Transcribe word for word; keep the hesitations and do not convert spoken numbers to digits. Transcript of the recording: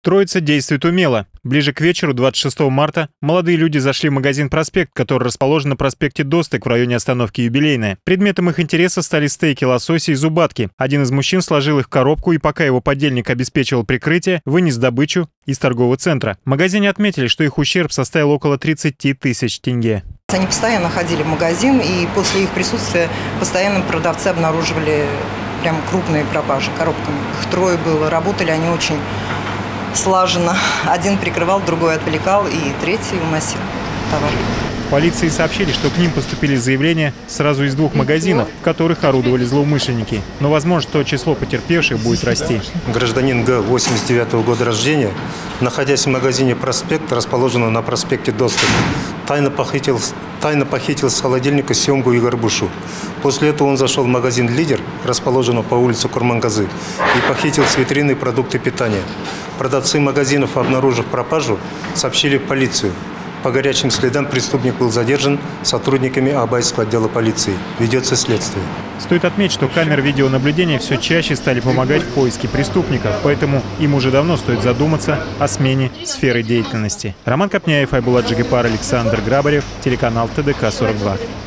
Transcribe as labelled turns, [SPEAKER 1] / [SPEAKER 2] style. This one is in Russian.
[SPEAKER 1] Троица действует умело. Ближе к вечеру двадцать шестого марта молодые люди зашли в магазин «Проспект», который расположен на проспекте Достык в районе остановки Юбилейная. Предметом их интереса стали стейки лосося и зубатки. Один из мужчин сложил их в коробку и, пока его подельник обеспечивал прикрытие, вынес добычу из торгового центра. В магазине отметили, что их ущерб составил около тридцати тысяч тенге.
[SPEAKER 2] Они постоянно ходили в магазин, и после их присутствия постоянно продавцы обнаруживали прям крупные пропажи коробками. Их трое было, работали они очень слаженно. Один прикрывал, другой отвлекал, и третий уносил товар.
[SPEAKER 1] Полиции сообщили, что к ним поступили заявления сразу из двух магазинов, в которых орудовали злоумышленники. Но, возможно, то число потерпевших будет расти.
[SPEAKER 3] Гражданин Г. восемьдесят девятого года рождения, находясь в магазине «Проспект», расположенном на проспекте Достык, тайно похитил, тайно похитил с холодильника семгу и горбушу. После этого он зашел в магазин «Лидер», расположенный по улице Курмангазы, и похитил с витрины продукты питания. Продавцы магазинов, обнаружив пропажу, сообщили в полицию. По горячим следам преступник был задержан сотрудниками Абайского отдела полиции. Ведется следствие.
[SPEAKER 1] Стоит отметить, что камеры видеонаблюдения все чаще стали помогать в поиске преступников, поэтому им уже давно стоит задуматься о смене сферы деятельности. Роман Копняев, Айбулат Джигипар, Александр Грабарев, телеканал Т Д К сорок два.